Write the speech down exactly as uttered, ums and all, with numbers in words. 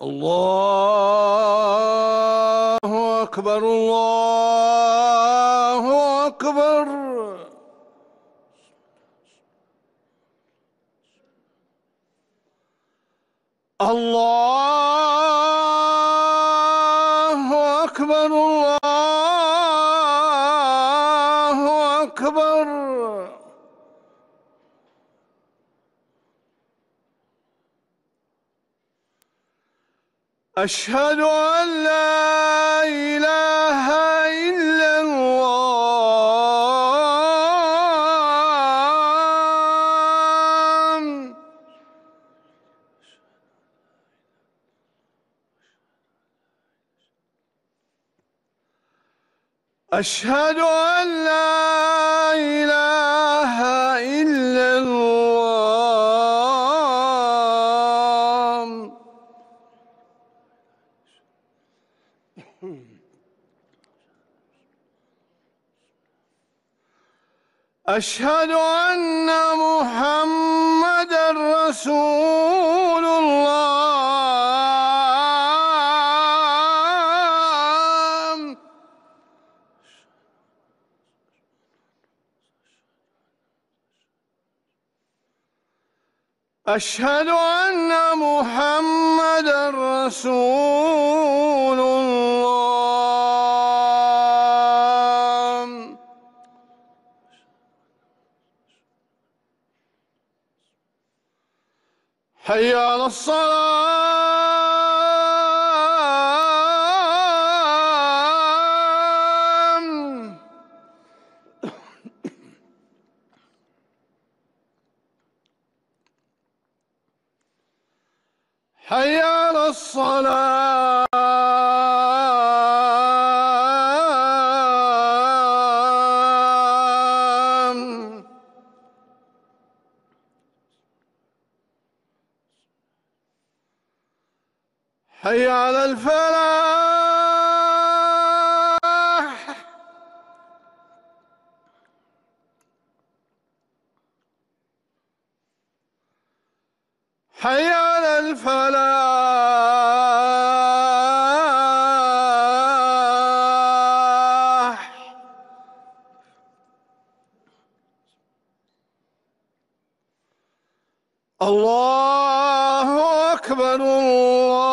الله أكبر الله أكبر. الله أكبر الله أكبر. أشهد أن لا إله إلا الله. أشهد أن لا إله إلا الله. أشهد أن محمدًا رسول الله. أشهد أن محمدًا رسول الله. حي على الصلاة. حي على الصلاة. حي على الفلاح. حي على الفلاح. الله أكبر الله